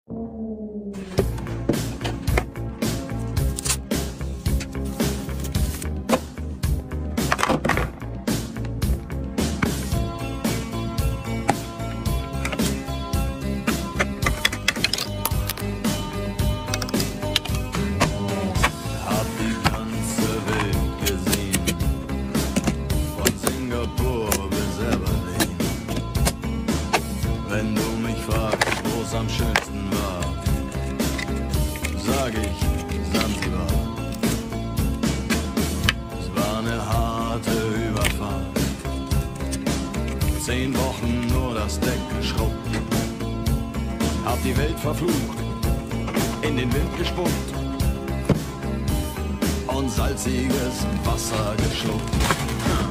Wenn du mich fragst, wo es am schönsten war, sag ich Sansibar. Es war eine harte Überfahrt, 10 Wochen nur das Deck geschrubbt, hab die Welt verflucht, in den Wind gespuckt und salziges Wasser geschluckt.